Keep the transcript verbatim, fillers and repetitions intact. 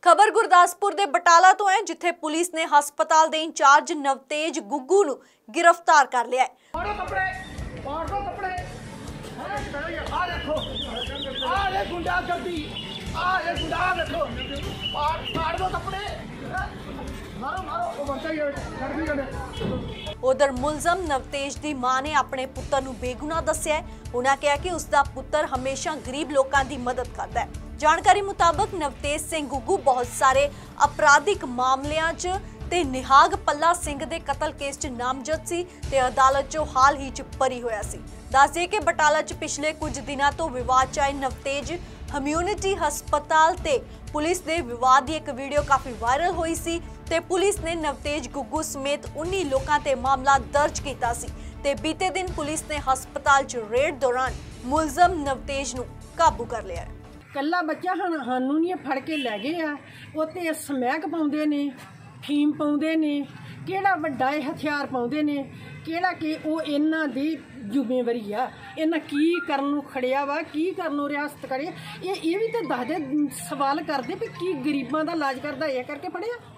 खबर गुरदासपुर के बटाला तो है, जिथे पुलिस ने हस्पताल के इंचार्ज नवतेज गुग्गू नूं गिरफ्तार कर लिया है। उधर मुलजम नवतेज की मां ने अपने पुत्र नूं बेगुनाह दस्सिया है। उन्होंने कहा कि उसका पुत्र हमेशा गरीब लोगों की मदद करता है। जानकारी मुताबक नवतेज सिंह गुग्गू बहुत सारे आपराधिक मामलों च ते निहाग पल्ला सिंह दे कतल केस च नामजद सी ते अदालत चों हाल ही च बरी होया सी। दस दे के बटाला च पिछले कुछ दिनों तो विवाद च आए नवतेज कम्यूनिटी हस्पताल ते पुलिस दे विवाद की एक वीडियो काफ़ी वायरल हुई सी ते पुलिस ने नवतेज गुग्गू समेत उन्नीस लोगों ते मामला दर्ज किया सी ते बीते दिन पुलिस ने हस्पताल च रेड दौरान मुलजम नवतेज नूं काबू कर लिया है। कल्ला बच्चा हन सानू नहीं फड़ के लै गए आ, उत्ते समैक पाउंदे ने, फीम पाउंदे ने, किहड़ा वड्डा हथियार पाउंदे ने, किहड़ा कि वो इन्हां दी जिम्मेवारी आ। इन्हां की करन नूं खड़िया वा, की करन नूं रियासत करे, ये ये भी तो दस दे सवाल करदे भी की गरीबां दा इलाज करदा, ये करके फड़िया।